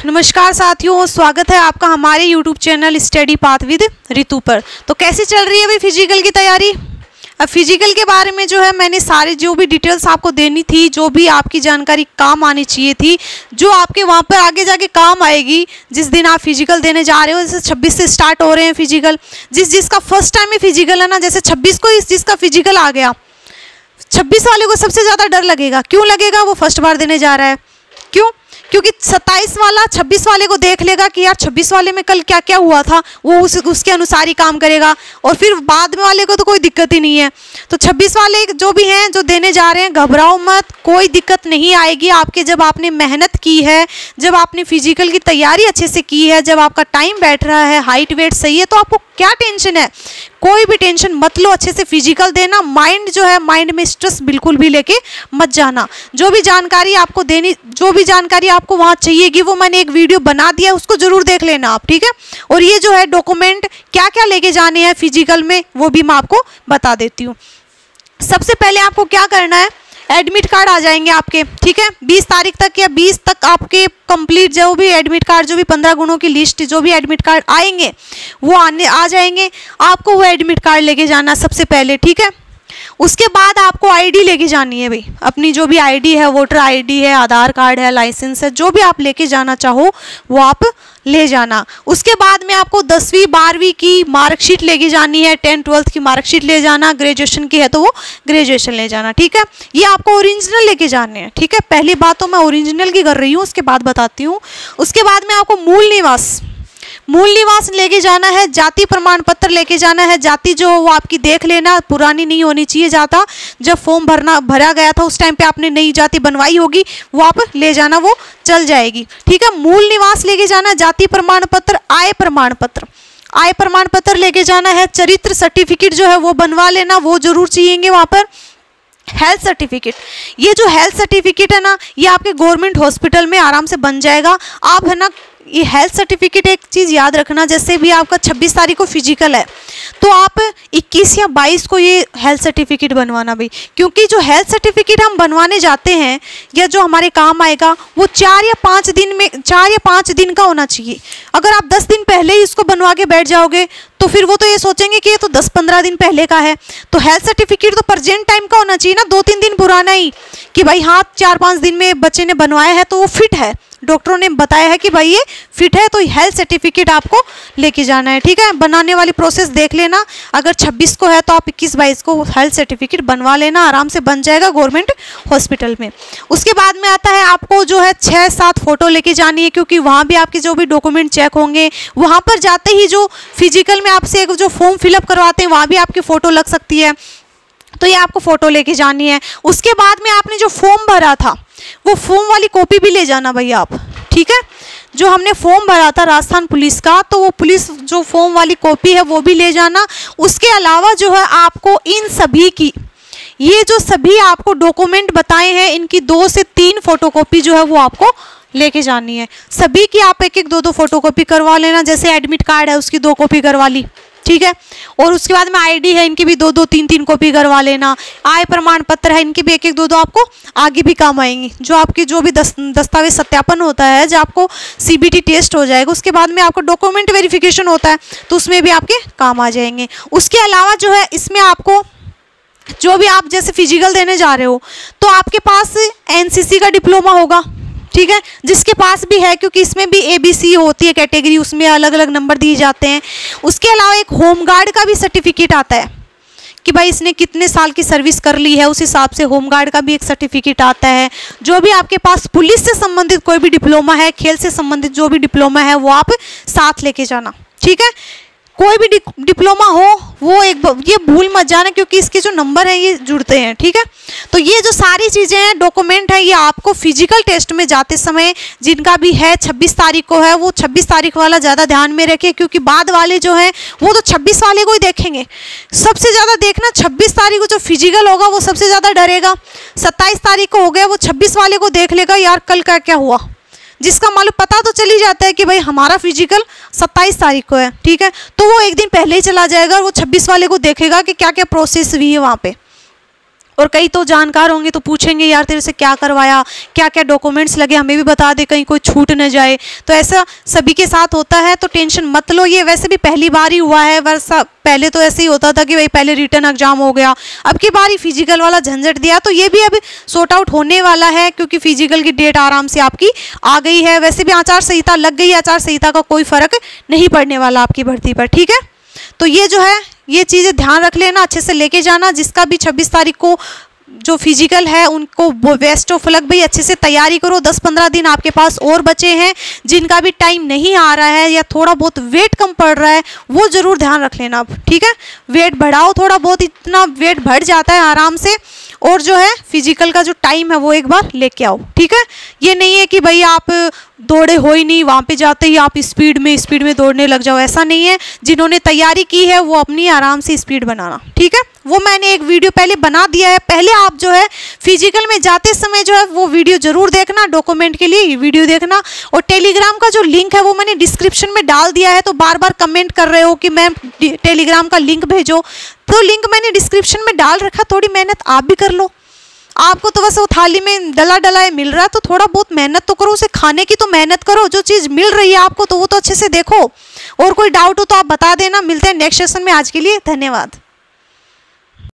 नमस्कार साथियों, स्वागत है आपका हमारे YouTube channel study path with Ritu पर। तो कैसी चल रही है भाई फिजिकल की तैयारी। अब फिजिकल के बारे में जो है मैंने सारे जो भी डिटेल्स आपको देनी थी, जो भी आपकी जानकारी काम आनी चाहिए थी, जो आपके वहाँ पर आगे जाके काम आएगी जिस दिन आप फिजिकल देने जा रहे हो। जैसे 26 से स्टार्ट हो रहे हैं फिजिकल, जिसका फर्स्ट टाइम में फिजिकल है ना, जैसे 26 को जिसका फिजिकल आ गया, 26 वाले को सबसे ज़्यादा डर लगेगा। क्यों लगेगा? वो फर्स्ट बार देने जा रहा है। क्यों? क्योंकि 27 वाला 26 वाले को देख लेगा कि यार 26 वाले में कल क्या क्या हुआ था, वो उसके अनुसार ही काम करेगा, और फिर बाद में वाले को तो कोई दिक्कत ही नहीं है। तो 26 वाले जो भी हैं जो देने जा रहे हैं, घबराओ मत, कोई दिक्कत नहीं आएगी आपके। जब आपने मेहनत की है, जब आपने फिजिकल की तैयारी अच्छे से की है, जब आपका टाइम बैठ रहा है, हाइट वेट सही है, तो आपको क्या टेंशन है? कोई भी टेंशन मत लो, अच्छे से फिजिकल देना। माइंड जो है, माइंड में स्ट्रेस बिल्कुल भी लेके मत जाना। जो भी जानकारी आपको देनी, जो भी जानकारी आपको वहाँ चाहिएगी, वो मैंने एक वीडियो बना दिया, उसको जरूर देख लेना आप, ठीक है। और ये जो है डॉक्यूमेंट क्या क्या लेके जाने हैं फिजिकल में, वो भी मैं आपको बता देती हूँ। सबसे पहले आपको क्या करना है, एडमिट कार्ड आ जाएंगे आपके, ठीक है। 20 तारीख तक या 20 तक आपके कंप्लीट जो भी एडमिट कार्ड, जो भी 15 गुणों की लिस्ट, जो भी एडमिट कार्ड आएंगे वो आ जाएंगे। आपको वो एडमिट कार्ड लेके जाना सबसे पहले, ठीक है। उसके बाद आपको आईडी लेके जानी है भाई, अपनी जो भी आईडी है, वोटर आईडी है, आधार कार्ड है, लाइसेंस है, जो भी आप लेके जाना चाहो वो आप ले जाना। उसके बाद में आपको 10वीं 12वीं की मार्कशीट लेके जानी है, 10th 12th की मार्कशीट ले जाना, ग्रेजुएशन की है तो वो ग्रेजुएशन ले जाना, ठीक है। ये आपको ओरिजिनल लेके जाने हैं, ठीक है। पहली बात तो मैं ओरिजिनल की कर रही हूँ, उसके बाद बताती हूँ। उसके बाद में आपको मूल निवास लेके जाना है, जाति प्रमाण पत्र लेके जाना है। जाति जो वो आपकी देख लेना, पुरानी नहीं होनी चाहिए जाता। जब फॉर्म भरा गया था उस टाइम पे आपने नई जाति बनवाई होगी, वो आप ले जाना, वो चल जाएगी, ठीक है। मूल निवास लेके जाना, जाति प्रमाण पत्र, आय प्रमाण पत्र लेके जाना है। चरित्र सर्टिफिकेट जो है वो बनवा लेना, वो जरूर चाहिए वहाँ पर। हेल्थ सर्टिफिकेट, ये जो हेल्थ सर्टिफिकेट है ना, ये आपके गवर्नमेंट हॉस्पिटल में आराम से बन जाएगा। आप है ना, ये हेल्थ सर्टिफिकेट एक चीज़ याद रखना, जैसे भी आपका 26 तारीख को फिजिकल है तो आप 21 या 22 को ये हेल्थ सर्टिफिकेट बनवाना भाई। क्योंकि जो हेल्थ सर्टिफिकेट हम बनवाने जाते हैं या जो हमारे काम आएगा, वो 4 या 5 दिन का होना चाहिए। अगर आप 10 दिन पहले ही इसको बनवा के बैठ जाओगे तो फिर वो तो ये सोचेंगे कि ये तो 10-15 दिन पहले का है। तो हेल्थ सर्टिफिकेट तो प्रेजेंट टाइम का होना चाहिए ना, 2-3 दिन पुराना ही, कि भाई हाँ 4-5 दिन में बच्चे ने बनवाया है तो वो फिट है, डॉक्टरों ने बताया है कि भाई ये फिट है, तो हेल्थ सर्टिफिकेट आपको लेके जाना है, ठीक है। बनाने वाली प्रोसेस देख लेना, अगर 26 को है तो आप 21-22 को हेल्थ सर्टिफिकेट बनवा लेना, आराम से बन जाएगा गवर्नमेंट हॉस्पिटल में। उसके बाद में आता है आपको जो है 6-7 फोटो लेके जानी है, क्योंकि वहाँ भी आपके जो भी डॉक्यूमेंट चेक होंगे। वहाँ पर जाते ही जो फिजिकल में आपसे एक जो फॉर्म फिलअप करवाते हैं, वहाँ भी आपकी फ़ोटो लग सकती है, तो ये आपको फ़ोटो लेके जानी है। उसके बाद में आपने जो फॉर्म भरा था, वो फॉर्म वाली कॉपी भी ले जाना भैया आप, ठीक है। जो हमने फॉर्म भरा था राजस्थान पुलिस का, तो वो पुलिस जो फॉर्म वाली कॉपी है वो भी ले जाना। उसके अलावा जो है आपको इन सभी की, ये जो सभी आपको डॉक्यूमेंट बताए हैं, इनकी 2 से 3 फोटोकॉपी जो है वो आपको लेके जानी है। सभी की आप 1-1, 2-2 फोटोकॉपी करवा लेना। जैसे एडमिट कार्ड है उसकी 2 कॉपी करवा ली, ठीक है। और उसके बाद में आईडी है, इनकी भी 2-2, 3-3 कॉपी करवा लेना। आय प्रमाण पत्र है, इनकी भी 1-1, 2-2 आपको आगे भी काम आएंगी। जो आपकी जो भी दस्तावेज सत्यापन होता है, जब आपको CBT टेस्ट हो जाएगा, उसके बाद में आपको डॉक्यूमेंट वेरिफिकेशन होता है, तो उसमें भी आपके काम आ जाएंगे। उसके अलावा जो है इसमें आपको जो भी आप जैसे फिजिकल देने जा रहे हो, तो आपके पास NCC का डिप्लोमा होगा, ठीक है, जिसके पास भी है, क्योंकि इसमें भी ABC होती है कैटेगरी, उसमें अलग अलग नंबर दिए जाते हैं। उसके अलावा एक होमगार्ड का भी सर्टिफिकेट आता है कि भाई इसने कितने साल की सर्विस कर ली है, उस हिसाब से होमगार्ड का भी एक सर्टिफिकेट आता है। जो भी आपके पास पुलिस से संबंधित कोई भी डिप्लोमा है, खेल से संबंधित जो भी डिप्लोमा है, वो आप साथ लेके जाना, ठीक है। कोई भी डिप्लोमा हो वो ये भूल मत जाना, क्योंकि इसके जो नंबर हैं ये जुड़ते हैं, ठीक है। तो ये जो सारी चीज़ें हैं, डॉक्यूमेंट है, ये आपको फिजिकल टेस्ट में जाते समय, जिनका भी है 26 तारीख को है, वो 26 तारीख वाला ज़्यादा ध्यान में रखें, क्योंकि बाद वाले जो हैं वो तो 26 वाले को ही देखेंगे। सबसे ज़्यादा देखना 26 तारीख को जो फिजिकल होगा वो सबसे ज़्यादा डरेगा। 27 तारीख को हो गया, वो 26 वाले को देख लेगा, यार कल क्या हुआ, जिसका मालूम पता तो चली जाता है कि भाई हमारा फिजिकल 27 तारीख को है, ठीक है। तो वो एक दिन पहले ही चला जाएगा और वो 26 वाले को देखेगा कि क्या क्या प्रोसेस हुई है वहाँ पे। और कई तो जानकार होंगे तो पूछेंगे यार तेरे से क्या करवाया, क्या क्या डॉक्यूमेंट्स लगे, हमें भी बता दे कहीं कोई छूट न जाए। तो ऐसा सभी के साथ होता है, तो टेंशन मत लो। ये वैसे भी पहली बार ही हुआ है, वर्षा पहले तो ऐसे ही होता था कि भाई पहले रिटर्न एग्जाम हो गया, अब की बारी फिजिकल वाला झंझट दिया, तो ये भी अब सॉर्ट आउट होने वाला है क्योंकि फिजिकल की डेट आराम से आपकी आ गई है। वैसे भी आचार संहिता लग गई है, आचार संहिता का कोई फर्क नहीं पड़ने वाला आपकी भर्ती पर, ठीक है। तो ये जो है ये चीज़ें ध्यान रख लेना, अच्छे से लेके जाना। जिसका भी 26 तारीख को जो फिजिकल है उनको बेस्ट ऑफ लक भाई, अच्छे से तैयारी करो। 10-15 दिन आपके पास और बचे हैं, जिनका भी टाइम नहीं आ रहा है या थोड़ा बहुत वेट कम पड़ रहा है वो ज़रूर ध्यान रख लेना आप, ठीक है। वेट बढ़ाओ थोड़ा बहुत, इतना वेट बढ़ जाता है आराम से। और जो है फिजिकल का जो टाइम है वो एक बार लेके आओ, ठीक है। ये नहीं है कि भाई आप दौड़े हो ही नहीं, वहाँ पे जाते ही आप स्पीड में दौड़ने लग जाओ, ऐसा नहीं है। जिन्होंने तैयारी की है वो अपनी आराम से स्पीड बनाना, ठीक है। वो मैंने एक वीडियो पहले बना दिया है, पहले आप जो है फिजिकल में जाते समय जो है वो वीडियो जरूर देखना, डॉक्यूमेंट के लिए वीडियो देखना। और टेलीग्राम का जो लिंक है वो मैंने डिस्क्रिप्शन में डाल दिया है। तो बार बार कमेंट कर रहे हो कि मैम टेलीग्राम का लिंक भेजो, तो लिंक मैंने डिस्क्रिप्शन में डाल रखा, थोड़ी मेहनत आप भी कर लो। आपको तो बस वो थाली में डला डलाए मिल रहा है, तो थोड़ा बहुत मेहनत तो करो, उसे खाने की तो मेहनत करो। जो चीज़ मिल रही है आपको तो वो तो अच्छे से देखो। और कोई डाउट हो तो आप बता देना। मिलते हैं नेक्स्ट सेशन में, आज के लिए धन्यवाद।